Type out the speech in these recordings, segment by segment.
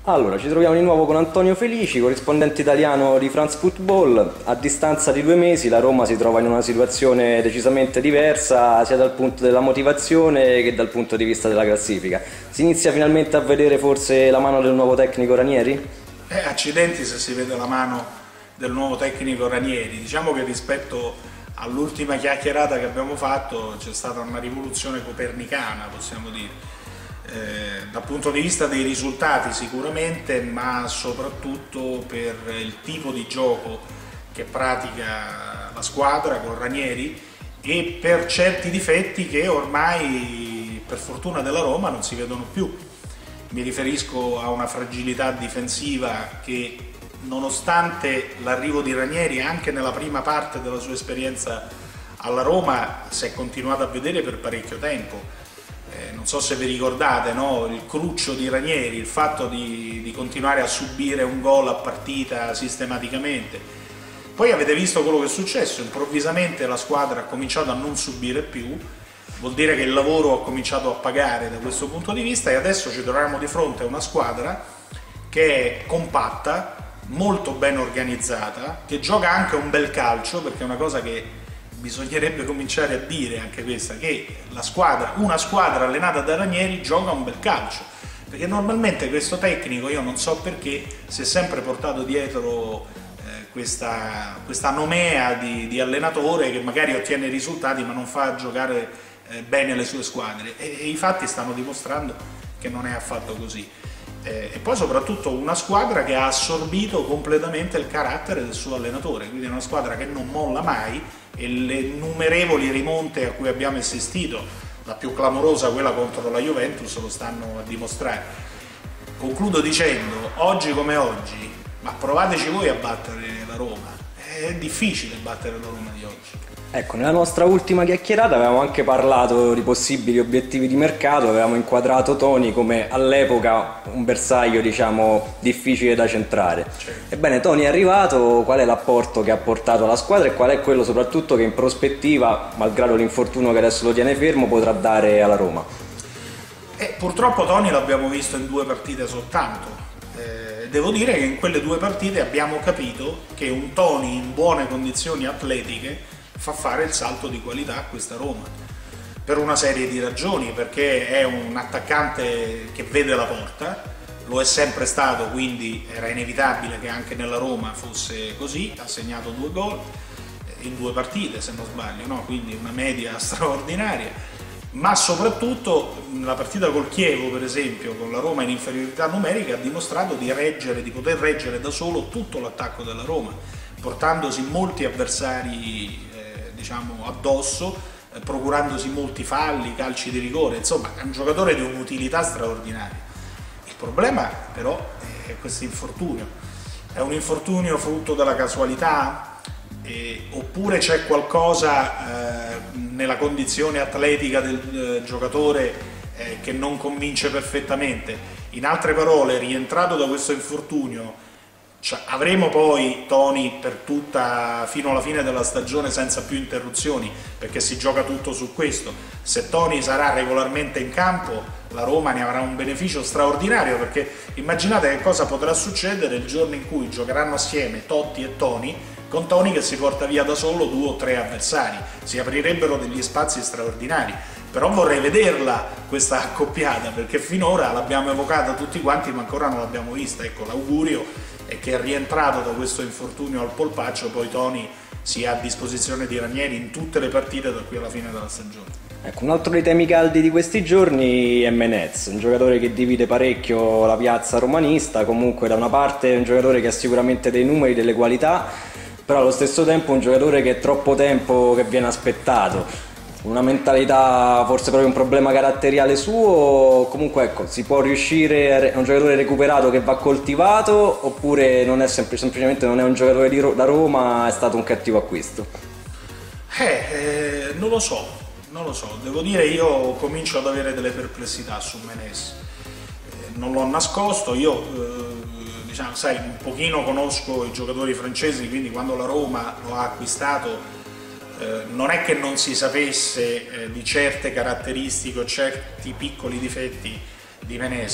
Allora, ci troviamo di nuovo con Antonio Felici, corrispondente italiano di France Football. A distanza di 2 mesi la Roma si trova in una situazione decisamente diversa sia dal punto della motivazione che dal punto di vista della classifica. Si inizia finalmente a vedere forse la mano del nuovo tecnico Ranieri? Accidenti se si vede la mano del nuovo tecnico Ranieri. Diciamo che rispetto all'ultima chiacchierata che abbiamo fatto c'è stata una rivoluzione copernicana, possiamo dire. Dal punto di vista dei risultati sicuramente, ma soprattutto per il tipo di gioco che pratica la squadra con Ranieri e per certi difetti che ormai per fortuna della Roma non si vedono più. Mi riferisco a una fragilità difensiva che, nonostante l'arrivo di Ranieri, anche nella prima parte della sua esperienza alla Roma si è continuata a vedere per parecchio tempo. Non so se vi ricordate, no? Il cruccio di Ranieri, il fatto di continuare a subire un gol a partita sistematicamente. Poi avete visto quello che è successo, improvvisamente la squadra ha cominciato a non subire più, vuol dire che il lavoro ha cominciato a pagare da questo punto di vista e adesso ci troviamo di fronte a una squadra che è compatta, molto ben organizzata, che gioca anche un bel calcio, perché è una cosa che bisognerebbe cominciare a dire anche questa, che una squadra allenata da Ranieri gioca un bel calcio, perché normalmente questo tecnico, io non so perché, si è sempre portato dietro questa nomea di allenatore che magari ottiene risultati ma non fa giocare bene le sue squadre, e i fatti stanno dimostrando che non è affatto così. E poi soprattutto una squadra che ha assorbito completamente il carattere del suo allenatore, quindi è una squadra che non molla mai, e le innumerevoli rimonte a cui abbiamo assistito, la più clamorosa quella contro la Juventus, lo stanno a dimostrare. Concludo dicendo, oggi come oggi, ma provateci voi a battere la Roma, è difficile battere la Roma di oggi. Ecco, nella nostra ultima chiacchierata avevamo anche parlato di possibili obiettivi di mercato, avevamo inquadrato Toni come all'epoca un bersaglio, diciamo, difficile da centrare. Certo. Ebbene, Toni è arrivato, qual è l'apporto che ha portato alla squadra e qual è quello soprattutto che in prospettiva, malgrado l'infortunio che adesso lo tiene fermo, potrà dare alla Roma? Purtroppo Toni l'abbiamo visto in 2 partite soltanto. Devo dire che in quelle 2 partite abbiamo capito che un Toni in buone condizioni atletiche fa fare il salto di qualità a questa Roma, per una serie di ragioni, perché è un attaccante che vede la porta, lo è sempre stato, quindi era inevitabile che anche nella Roma fosse così, ha segnato 2 gol in 2 partite se non sbaglio, no? Quindi una media straordinaria, ma soprattutto nella partita col Chievo, per esempio, con la Roma in inferiorità numerica, ha dimostrato di poter reggere da solo tutto l'attacco della Roma, portandosi molti avversari diciamo addosso, procurandosi molti falli, calci di rigore, insomma è un giocatore di un'utilità straordinaria. Il problema però è questo infortunio. È un infortunio frutto della casualità? Oppure c'è qualcosa nella condizione atletica del giocatore che non convince perfettamente? In altre parole, rientrato da questo infortunio, avremo poi Toni fino alla fine della stagione senza più interruzioni, perché si gioca tutto su questo. Se Toni sarà regolarmente in campo, la Roma ne avrà un beneficio straordinario, perché immaginate che cosa potrà succedere il giorno in cui giocheranno assieme Totti e Toni, con Toni che si porta via da solo 2 o 3 avversari, si aprirebbero degli spazi straordinari. Però vorrei vederla questa accoppiata, perché finora l'abbiamo evocata tutti quanti ma ancora non l'abbiamo vista. Ecco, l'augurio è che, rientrato da questo infortunio al polpaccio, poi Toni sia a disposizione di Ranieri in tutte le partite da qui alla fine della stagione. Ecco, un altro dei temi caldi di questi giorni è Menez, un giocatore che divide parecchio la piazza romanista. Comunque da una parte è un giocatore che ha sicuramente dei numeri, delle qualità, però allo stesso tempo un giocatore che è troppo tempo che viene aspettato. Una mentalità, forse proprio un problema caratteriale suo, comunque ecco, si può riuscire, è un giocatore recuperato che va coltivato, oppure non è semplicemente non è un giocatore da Roma, è stato un cattivo acquisto? Non lo so, devo dire, io comincio ad avere delle perplessità su Menez, non l'ho nascosto, io diciamo, sai, un pochino conosco i giocatori francesi, quindi quando la Roma lo ha acquistato non è che non si sapesse di certe caratteristiche o certi piccoli difetti di Menez,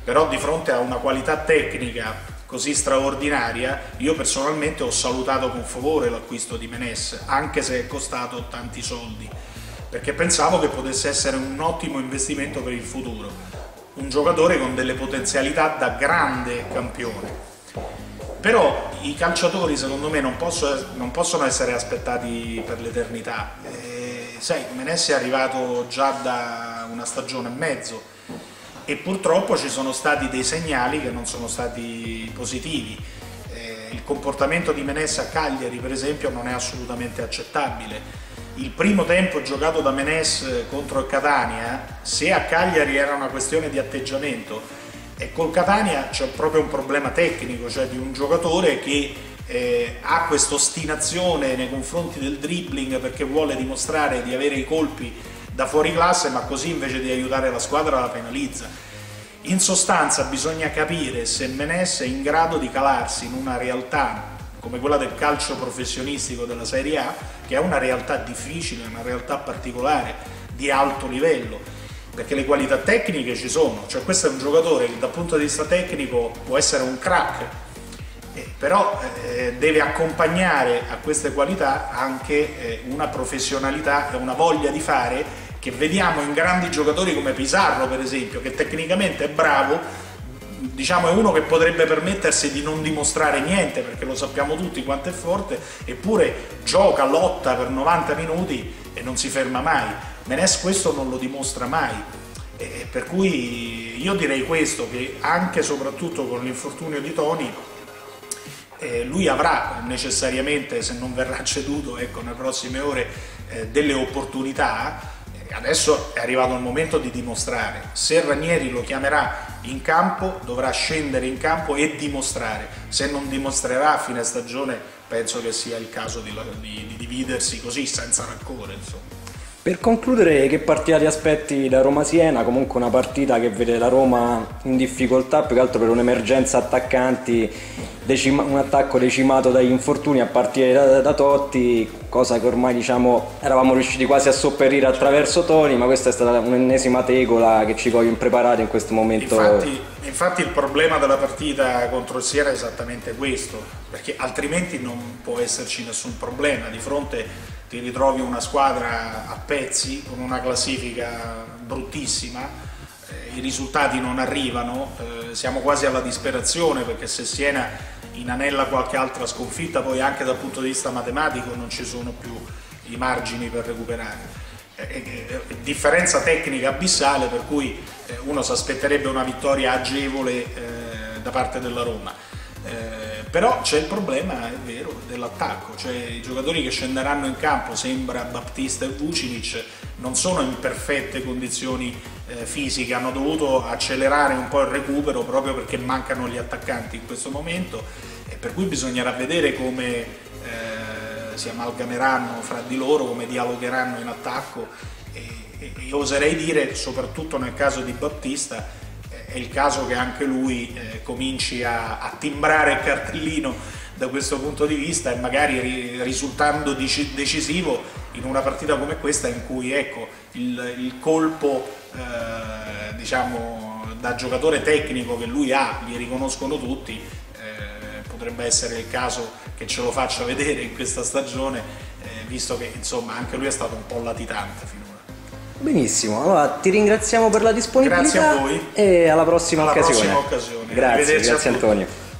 però di fronte a una qualità tecnica così straordinaria io personalmente ho salutato con favore l'acquisto di Ménez, anche se è costato tanti soldi, perché pensavo che potesse essere un ottimo investimento per il futuro, un giocatore con delle potenzialità da grande campione. Però i calciatori secondo me non possono essere aspettati per l'eternità. Sai, Ménez è arrivato già da una stagione e mezzo e purtroppo ci sono stati dei segnali che non sono stati positivi. Il comportamento di Ménez a Cagliari per esempio non è assolutamente accettabile. Il primo tempo giocato da Ménez contro il Catania, se a Cagliari era una questione di atteggiamento, e col Catania c'è proprio un problema tecnico, cioè di un giocatore che ha questa ostinazione nei confronti del dribbling perché vuole dimostrare di avere i colpi da fuori classe, ma così invece di aiutare la squadra la penalizza. In sostanza bisogna capire se Ménez è in grado di calarsi in una realtà come quella del calcio professionistico della Serie A, che è una realtà difficile, una realtà particolare, di alto livello, perché le qualità tecniche ci sono, cioè questo è un giocatore che dal punto di vista tecnico può essere un crack, però deve accompagnare a queste qualità anche una professionalità e una voglia di fare che vediamo in grandi giocatori come Pizarro per esempio, che tecnicamente è bravo, diciamo è uno che potrebbe permettersi di non dimostrare niente perché lo sappiamo tutti quanto è forte, eppure gioca, lotta per 90 minuti e non si ferma mai. Ménez questo non lo dimostra mai, per cui io direi questo, che anche e soprattutto con l'infortunio di Toni lui avrà necessariamente, se non verrà ceduto ecco, nelle prossime ore, delle opportunità. Adesso è arrivato il momento di dimostrare. Se Ranieri lo chiamerà in campo dovrà scendere in campo e dimostrare. Se non dimostrerà a fine stagione penso che sia il caso di dividersi così senza rancore, insomma. Per concludere, che partita ti aspetti da Roma-Siena? Comunque una partita che vede la Roma in difficoltà più che altro per un'emergenza attaccanti, un attacco decimato dagli infortuni a partire da Totti, cosa che ormai diciamo eravamo riusciti quasi a sopperire attraverso Toni, ma questa è stata un'ennesima tegola che ci coglie impreparati in questo momento. Infatti il problema della partita contro il Siena è esattamente questo, perché altrimenti non può esserci nessun problema. Di fronte ti ritrovi una squadra a pezzi con una classifica bruttissima, i risultati non arrivano, siamo quasi alla disperazione perché se Siena inanella qualche altra sconfitta poi anche dal punto di vista matematico non ci sono più i margini per recuperare. Differenza tecnica abissale per cui uno si aspetterebbe una vittoria agevole da parte della Roma. Però c'è il problema, è vero, dell'attacco, cioè i giocatori che scenderanno in campo, sembra Baptista e Vucinic, non sono in perfette condizioni fisiche, hanno dovuto accelerare un po' il recupero proprio perché mancano gli attaccanti in questo momento, e per cui bisognerà vedere come si amalgameranno fra di loro, come dialogheranno in attacco, e io oserei dire, soprattutto nel caso di Baptista, è il caso che anche lui cominci a timbrare il cartellino da questo punto di vista e magari risultando decisivo in una partita come questa in cui ecco, il colpo diciamo, da giocatore tecnico che lui ha, gli riconoscono tutti, potrebbe essere il caso che ce lo faccia vedere in questa stagione, visto che insomma anche lui è stato un po' latitante finora. Benissimo, allora ti ringraziamo per la disponibilità. Grazie a voi e alla prossima occasione. Prossima occasione. Grazie Antonio.